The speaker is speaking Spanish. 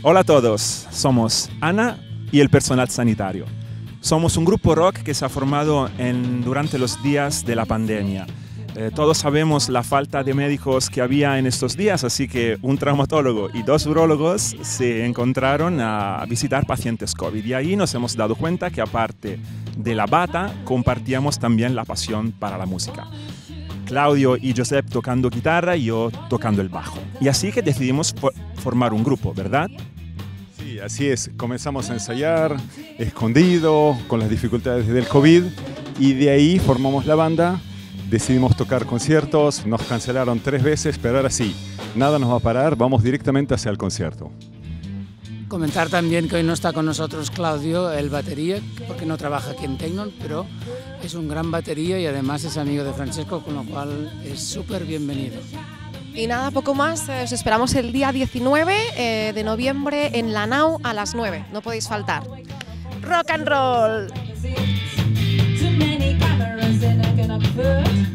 Hola a todos, somos Ana y el personal sanitario. Somos un grupo rock que se ha formado durante los días de la pandemia. Todos sabemos la falta de médicos que había en estos días, así que un traumatólogo y 2 urólogos se encontraron a visitar pacientes COVID. Y ahí nos hemos dado cuenta que aparte de la bata, compartíamos también la pasión para la música. Claudio y Josep tocando guitarra y yo tocando el bajo. Y así que decidimos formar un grupo, ¿verdad? Sí, así es. Comenzamos a ensayar, escondido, con las dificultades del COVID, y de ahí formamos la banda, decidimos tocar conciertos, nos cancelaron 3 veces, pero ahora sí, nada nos va a parar, vamos directamente hacia el concierto. Comentar también que hoy no está con nosotros Claudio, el batería, porque no trabaja aquí en Tecnon, pero es un gran batería y además es amigo de Francesco, con lo cual es súper bienvenido. Y nada, poco más, os esperamos el día 19 de noviembre en La Nau a las 9, no podéis faltar. ¡Rock and roll!